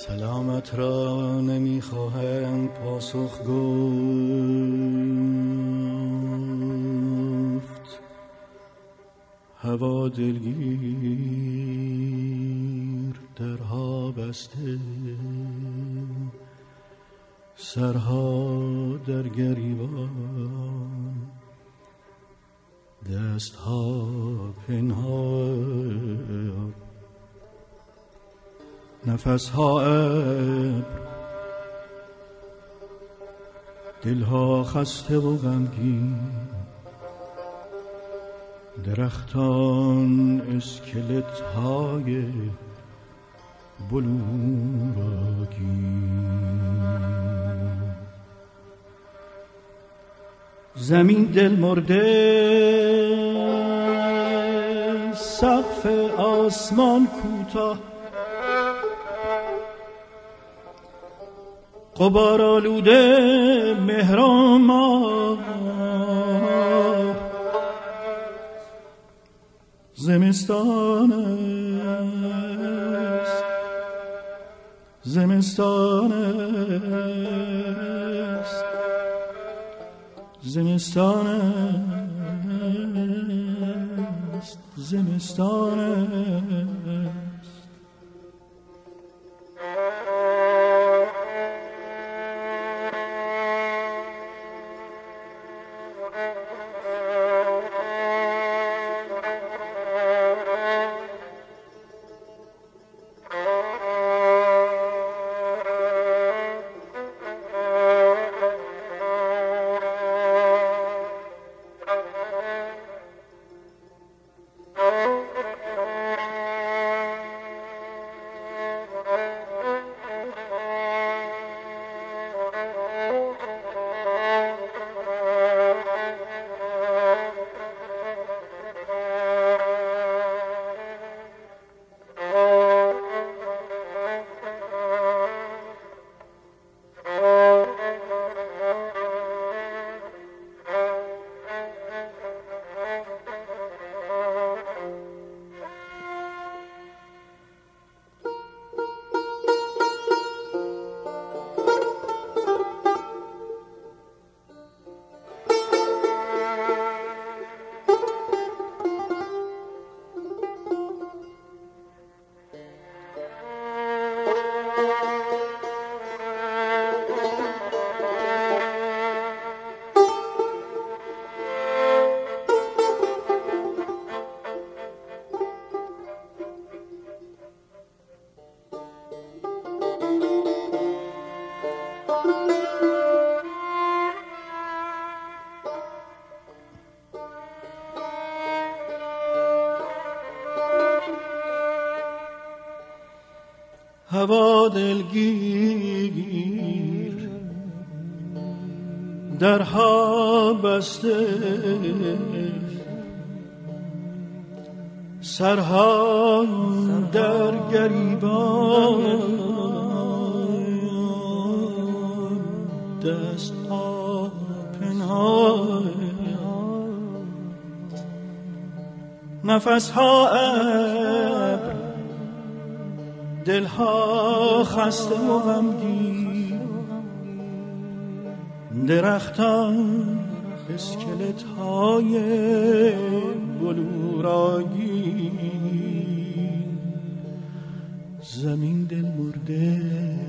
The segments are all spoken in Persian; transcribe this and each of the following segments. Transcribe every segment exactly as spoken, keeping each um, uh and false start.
سلامت را نمیخواهم پاسخ گفت، هوا دلگیر درها بسته، سرها در گریبان، دستها پنهان، نفسها ابر، دلها خسته و غمگین، درختان اسکلت های بلورگین، زمین دل مرده، سقف آسمان کوتاه، غبار آلوده مهران ماه، زمستان است، زمستان است، زمستان است، زمستان است. هوا دلگیر درها بسته، سرها در گریبان، دستها پنهان، نفسها ابر، دلها خسته و غمگین، درختان اسکلت های بلورگین، زمین دل مرده،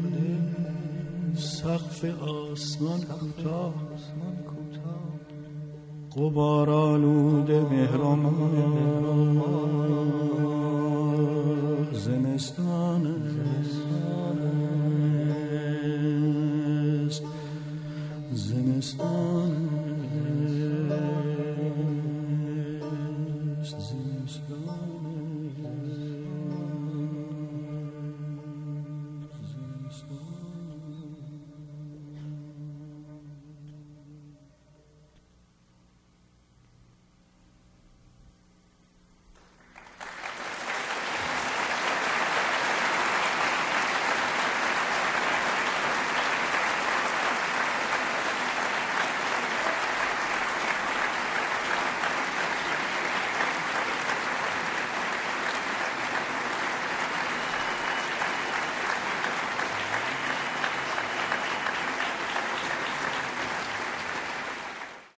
سقف آسمان کوتاه، غبار آلوده مهرمان، زمستان است، زمستان است، زمستان.